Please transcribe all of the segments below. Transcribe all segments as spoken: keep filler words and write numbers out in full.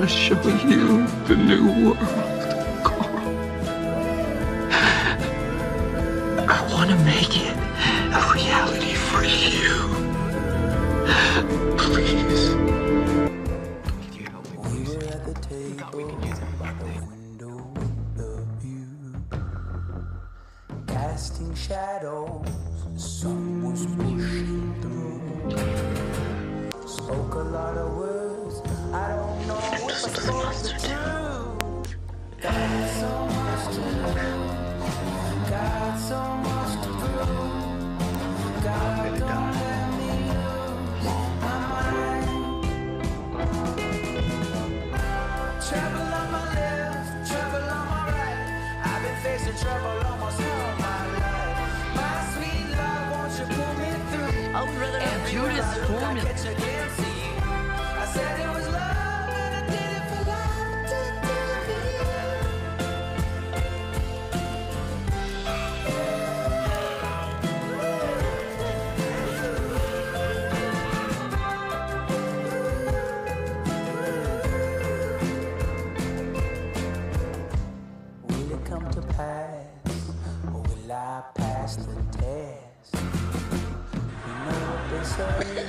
to show you the new world, Carl. I want to make it a reality for you. Please. Could you help me, please? We were at the table, thought we could use everything. Window with the view, casting shadows. The sun was pushing through. Spoke a lot of words. I don't know what I supposed to do. Got so much to lose. Got so much to prove. God, don't let me lose my mind. Trouble on my left, trouble on my right. I've been facing trouble almost all my life. My sweet love, won't you pull me through? I would rather have Judas for me. I said it was love and I did it for love, did it for you. Will it come to pass, or will I pass the test? You know what they say.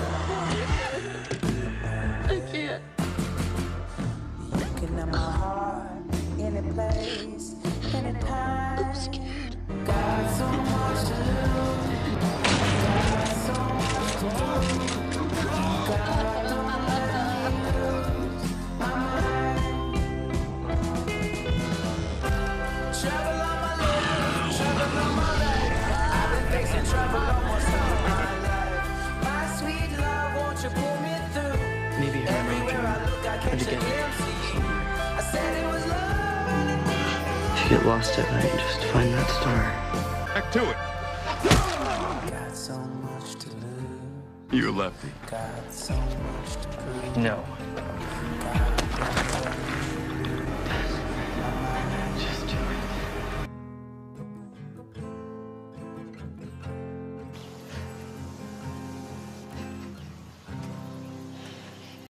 I can't. You can have my heart, any place, any time. I'm scared. Got so much to lose. Got so much to lose. God, don't let me lose my mind. Trouble on my left, trouble on my right. I've been facing trouble almost all my life. My sweet love, won't you pull me through? Maybe her and Rachel are together. I said it was love. If you get lost at night, just find that star. Back to it. Got so much to lose. You lefty. Got so much to prove. No. Got